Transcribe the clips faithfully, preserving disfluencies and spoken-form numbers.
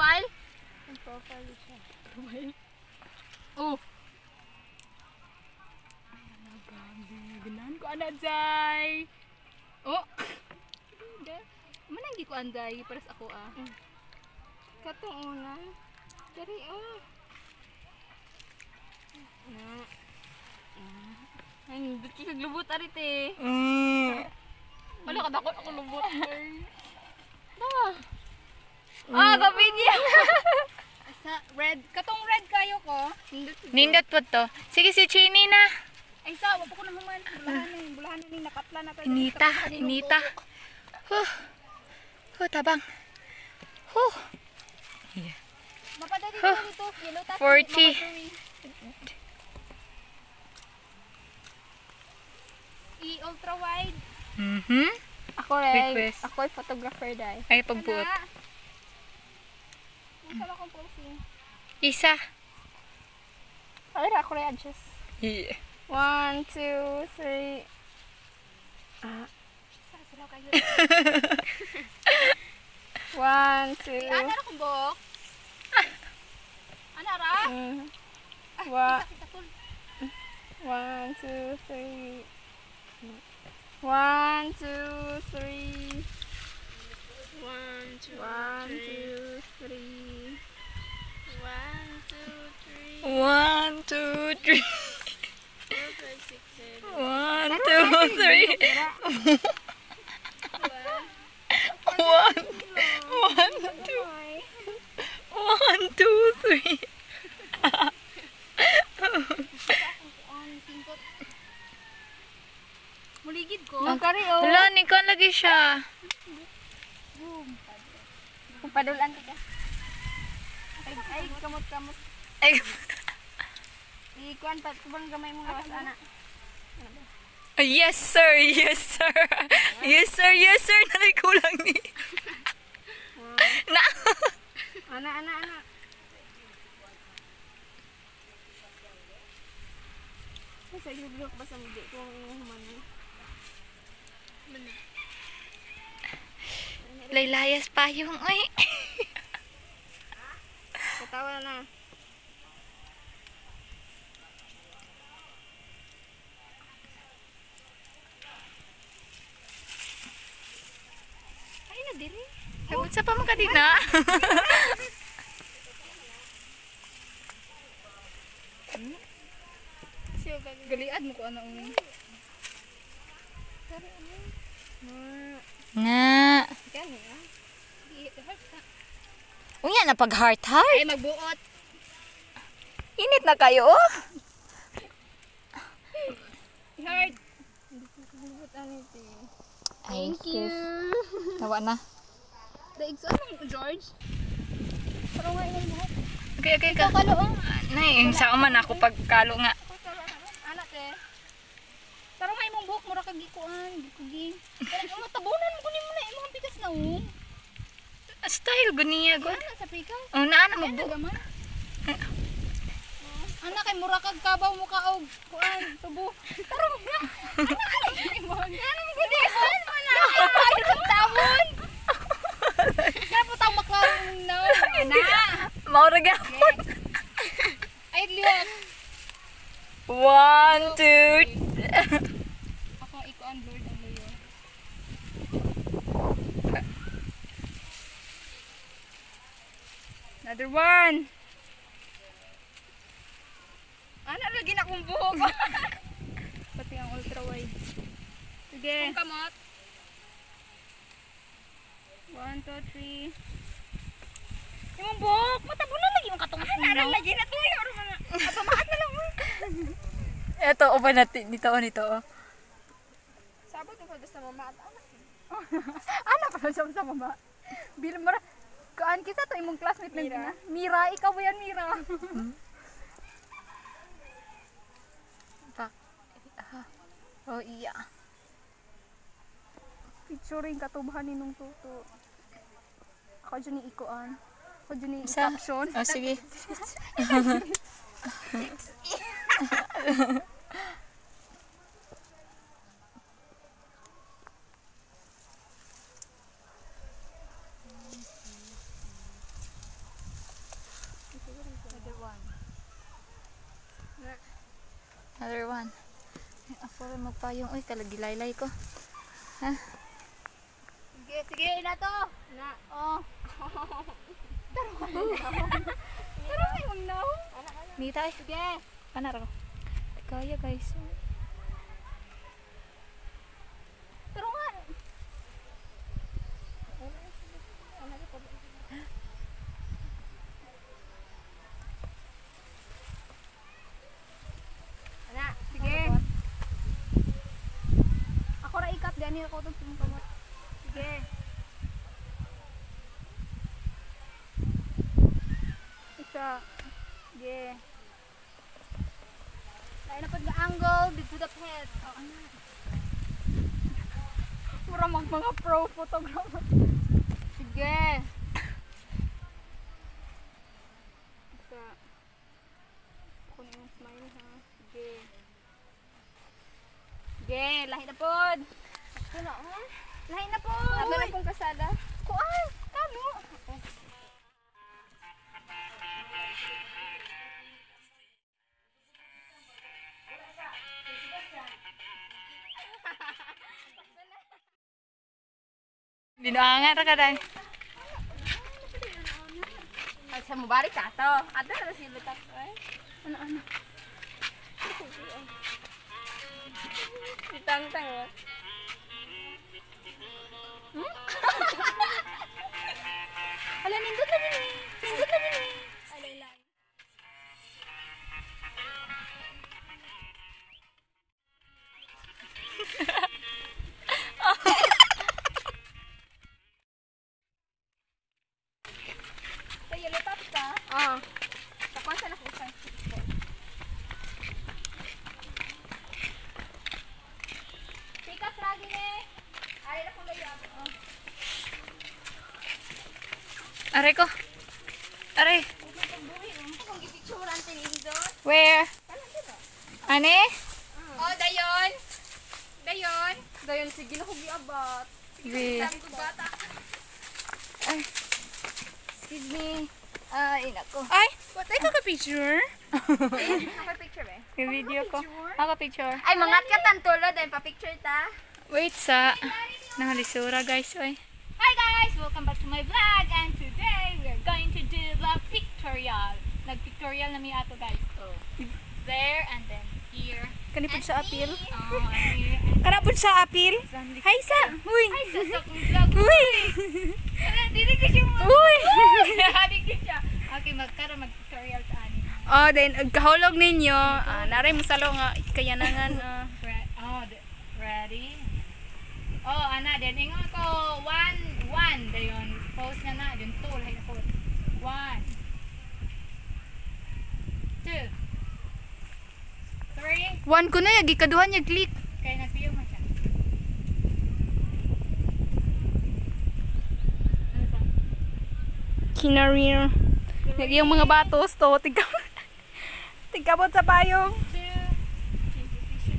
profile? Ang profile siya. Profile? Oh. Ganan ko ana jay. Oh. Manang gi ko anday para sa ako ah. Mm. Katong una. Dari oh. Na. Ay, hindi ka lubot arit eh. Mm. Wala ka dako ako lubot. Tama. Ah, gabi niya. Sa red, katong red kayo ko. Nindot po to. Sige si Chini na. Ay sa, wala ko na human. Bulahan na, bulahan na ni nakatla na tayo. Inita, inita. Huh. Huh, tabang. Huh. Yeah. Mapadali Huh. ko dito. Yellow tattoo. forty. I-ultra wide. Mhm. Ako rin. Request. Ako ay photographer dai. Ay, pagbuot. Ang sama kong posing. Isa. Ay, ako rin adjust. Yeah. One, two, three. Ah. Sila kayo. One, two. Ay, ano na kong buhok? Ano ra? Mm. Ay, Wa- isa kita tol. One, two, three. One, two, three. One, two, One, three. two, three. One, two, three. One, two, three. Four, five, six, seven. One, two, three. One, one, two, one, two, three. Muligid ko. Ang kari oh. Hala, nikon lagi siya. Kung padulan ka. Ay, ay kamot-kamot. Ay, Ikuan pa kubang gamay mo gawas ana. yes sir, yes sir. Yes sir, yes sir. Nalay kulang ni. Na. Ana ana ana. Sa iyo ba sa mudi kung human. Laylayas pa yung ay. Katawa na. Ay na diri. Ay, sa pa mo ka din na. Siya galiad mo ko ano ung. Nga. Gani ah. Di heart ka. Unya na pag heart heart. Ay magbuot. Init na kayo oh. Heart. Buot ani ti. Thank you. Tawa na. Daig sa ano George? Pero nga imong buhok. Okay, okay ka. Kalo oh. Nay, yung sa man ako pagkalo nga. Anak eh. Pero nga imong buhok mura kag gikuan, gikugi. Pero mo tabunan mo kunin mo na imong pikas na oh. Style guniya go. Ana sa pikas. Oh, naa na Ano magbu. gaman? Anak kay mura kag kabaw mo ka og kuan tubo. Pero nga. Anak mo. Ano mo gudi san mo na. Ay tabon. Kaya po tao maklaro no. Ana. Maura gapon. Ay liwat. One, two. Ako ikuan Lord ang layo. Another one. Ano lagi na kong buhok? Pati ang ultra wide. Sige. Kung kamot. One, two, three. Yung buhok. Matabo na lagi yung katong sinaw. Ano lagi na to? Pamaat na lang mo. Eto, open natin. Dito, oh, nito. Oh. Sabot ko sa mama at anak. Anak ko siya sa mama. Bilang mara. Kaan kita to imong classmate lang na. Mira, ikaw ba yan Mira? Tak. Oh, iya. Picturing katubahan ni nung tuto. Ako dyan ni ikuan. Ako dyan ni Isa? caption. Oh, sige. Another one. Ay, ako rin magpayong. Uy, kalagilaylay ko. Ha? Sige, sige, na to. Na, oh. Pero may magnaw. Dito ay. Sige. Panar ako. Kaya guys. Pero nga. Ana, sige. Ako ra ikat gani ako tong sumong kamot. Sige. Isa. Sige. Lain na pag angle dito the head. Oh, ana. Mura mag mga pro photographer. Sige. Isa. Ako na yung smile ha. Sige. Sige, lahi na pod. Ako na ha? Lahi na pod. Ako na pong kasada. Kuan, kano? Dinaangan ka dai. Ay, sa mubari ka to. Ada na si Lutas. Ano, ano? Itang-tang oh. Hmm? Ala, nindot na din eh. Nindot na din eh. Alay lang. Kaya lutas ka? Ah. Takuan sa nakusan. Pikas lagi eh. Ay, na kung layo. Oh. Aray ko. Aray. Kung gipicturan tinindot. Where? Ane? Oh, dayon. Dayon. Dayon, sige na kong giabat. Be. Sabi ko bata. Ay. Excuse me. Ay, nako. Ay, what ay ka picture? Naka-picture eh. Yung video ko. Ako picture. Ay, mga katantulo dahil pa-picture ta. Wait sa nangalisura guys. Oy. Hi guys! Welcome back to my vlog and today we are going to do the pictorial. Nag-pictorial na mi ato guys. So, there and then here. Kanipod sa apil. Oh, and here. And Kanapod sa apil. Hay sa. Uy. ay, sasak ng vlog. Uy. Dili ko siya mo. Uy. Dili ko siya. Okay, magkaroon mag-pictorial sa anin. Oh, then kahulog ninyo. Ah, naray mo salo nga kayanangan. ah. Re- oh, the- ready? Oh, ana, then ingon ko one, one. Dayon, pose na na. Then two, lahat na pose. One. Two. Three. One ko na yagi kaduhan niya click. Kaya nagpiyo mo siya. Ano sa? Kinarir. Yagi yung mga batos to. Tigam. Tigabot sa payong. Two. Change position.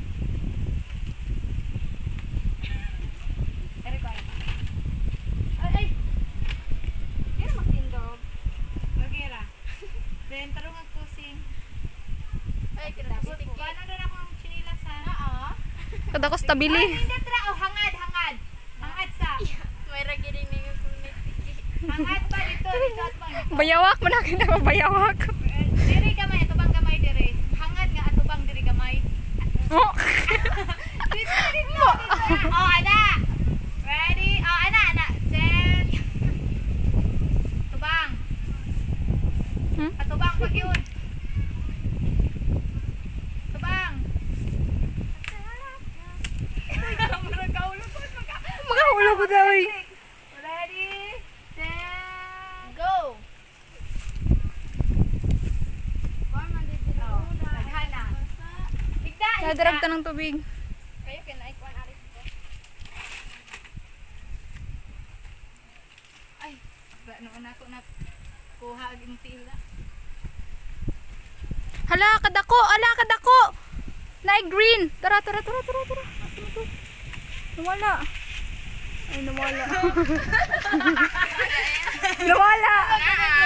Ere ko ay. Ay, ay. Kaya magtindog. Magira. Then, tarong ang pusing. Ay, kinasitik. Paano doon akong chinilas ha? Oo. Kada ko stabili. Ay, hindi tra. Oh, hangad, hangad. Hangad sa. May ragiring na yung community. Hangad pa dito. Dito at bang. Bayawak mo na kita bayawak. Diri gamay. Ito bang gamay diri? Hangad nga. Ito bang diri gamay? Oh. Dito, dito. Oh, ana. Ready? Oh, ana, ana. Set. Tubang. Hmm? Atubang pag yun. Tubang. Mga ulo ko daw eh. Ready? Set. Go. Oh, naghana. Higda, higda. Kadarag ta ng tubig. Kayo kinaikuan aris ko. Ay, ano na ako na kuha ang tila. Hala, kadako! Ala, kadako! Nay green! Tara, tara, tara, tara, tara. Nawala. Ay, nawala. nawala.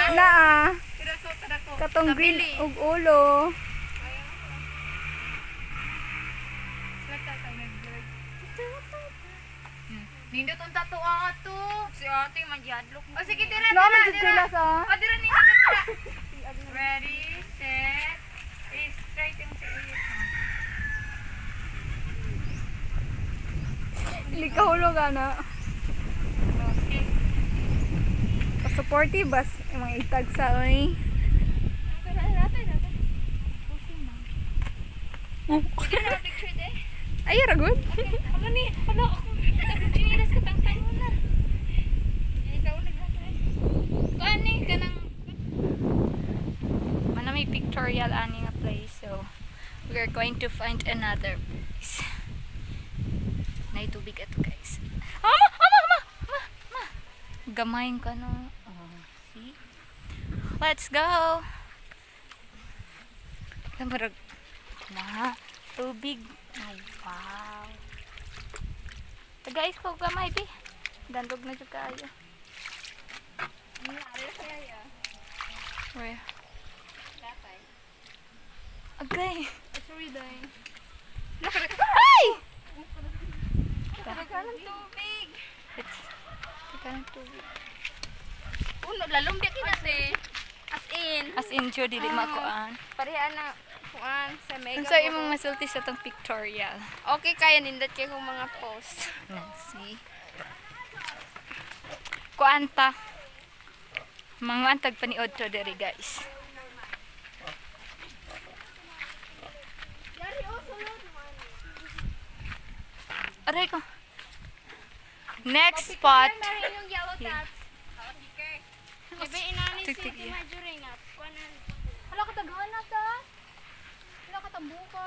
Naa. Tira ko, tira ko. Katong green ug ulo. Nindot ang tato ang ato. Si ate magyadlok. O sige, tira, No, tira, medyo tira. sila sa... O, tira, nindot, tira. Ready, set. Eh, straight yung sa iyo. Likahulog ana. Okay. Supportive bas yung mga itag sa oy. Ay, ragon. Ano ni? Ano ako? Nagdinilas ka tangtang mo na. Ikaw naghatay. Kani ka nang... Mana may pictorial ani nga place, so we are going to find another place. Nay tubig ato guys. Ama, ama, ama, ama, ama. Gamayin ka no. Oh, see? Let's go. Kamarag na tubig. Oh, wow. So guys, kung gamay bi. Dandog na jud kaayo. Where? Okay. Sorry, day. Ay! Taka ng tubig. Teka ng tubig. Uno, lalumbyak kinate. As in. As in, Joe, dili makuan. Pareha na kuan sa mega. Ang sa imong masulti sa tong pictorial. Okay, kaya nindot kayo kung mga post. Nancy. Kuanta. Mga antag paniod to dere guys. Aray ko. Next spot. Marin yung yellow tabs. Ibe inani si Tik-tik, yeah. Majuring na. Kuanan. Hala ka tagahan na ta. Hala ka tambuka.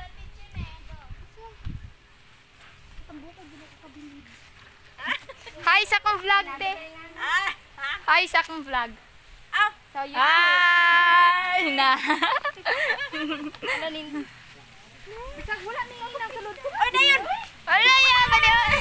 Tambuka dili ka kabilib. Hi sa akong vlog te. Hi sa akong vlog. So you Hi na. ano nin? Bisag wala ni ina sulod ko. Oh, na yun. Wala yan ba diyan?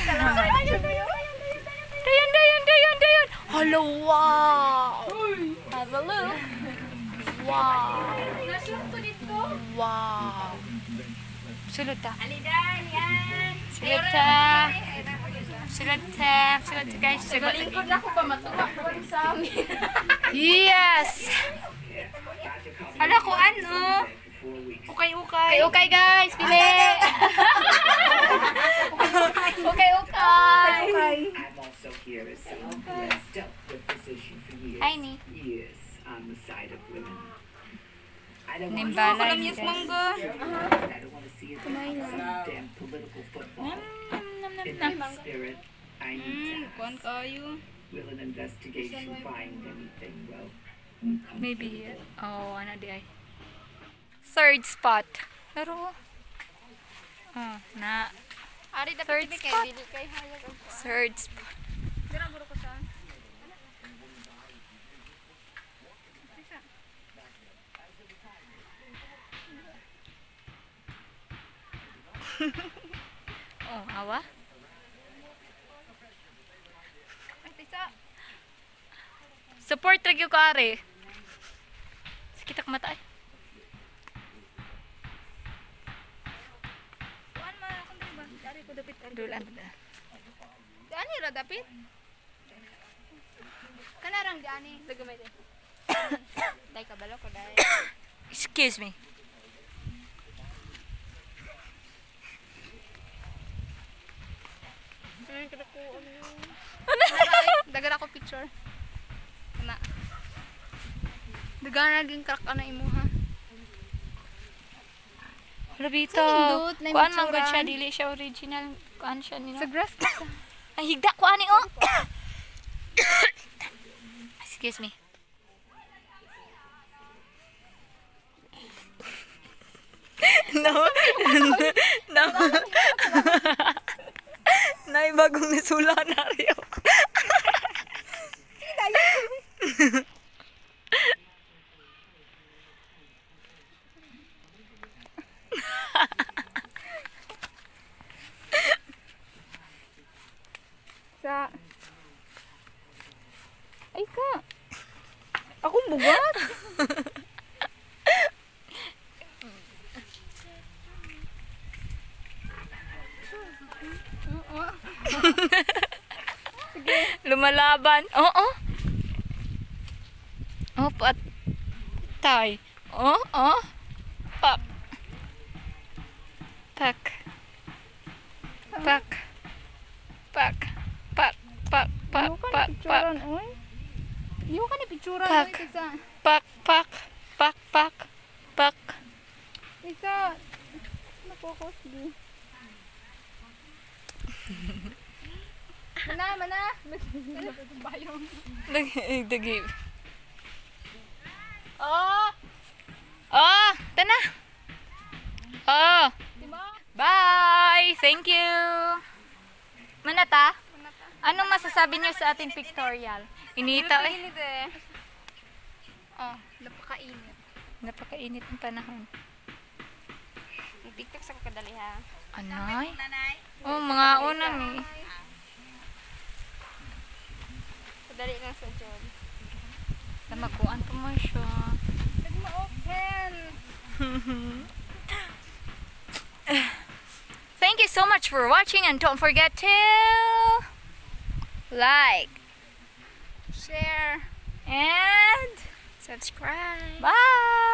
Dayan, dayan, dayan, dayan. Hello, wow. Have a look. Wow. Nashoot ko dito. Wow. Sulod ta. Alidan, yan. Sulod ta. Sulod ta. Sulod ta guys. Sulod. Lingkod na ko ba matuwa ko sa amin. Yes. Hala ko ano? Ukay-ukay. Okay, okay guys. Pili. Okay, okay. I'm also here as someone who has dealt with this issue for years. Hi, Ni. Years on the side of women. I don't want to Nimbala Alam ni niyo guys. mangga. I don't want to see it become some damn political football. In that spirit, I need to Kuan ask, kayo. will an investigation find anything? Well, Maybe. Oh, ano di ay. Third spot. Pero, oh, na. Ari Third dapat tibi spot. kay dili kay hayag og kuan. Third spot. Dira guro ko saan? Oh, awa. Ay tisa. Support ragyo ka are. Sakit ak mata ay. Kuan man akong diba? Dari ko dapat ari. Dulan na. Ani ra dapat? Kanarang diani. Dagamay din. Dai kabalo ko dai. Excuse me. Ay kada ko ano. Dagan ako picture. Kana. Dagan naging crack ana imuha. Labito. Sa lindot, na Kuan man gud imutsuran. siya dili siya original. Kuan siya ni no. Sa grass na sa. Ay higda ko ani oh. Excuse me. No. No. Nay bagong nisula na riyo. Sa Ay ka. akong bugat. lumalaban. Oo. Oh, oh. oh, patay. Oh, oh. Pak. Pak. Pak. Pak. Pak. Pak. Pak. Iyo ka Pak. ni Pak. picturean, oy. Iyo ka ni picturean, Pak. oy, isa. Pak. Pak. Pak. Pak. Pak. Isa. Napokus di. Mana, mana? Bayong. Dagi. Oh. Oh, tana. Oh. Bye. Thank you. Manata? Anong masasabi niyo sa ating pictorial? Inita eh. Init eh. Oh, napakainit. Napakainit ng panahon. Mag-tiktok sa kakadali ha. Anay? Oh, mga unang eh. Kadali lang sa John. Namakuan pa mo siya. Pwede ma-open. Thank you so much for watching and don't forget to like, Share. and Subscribe. bye!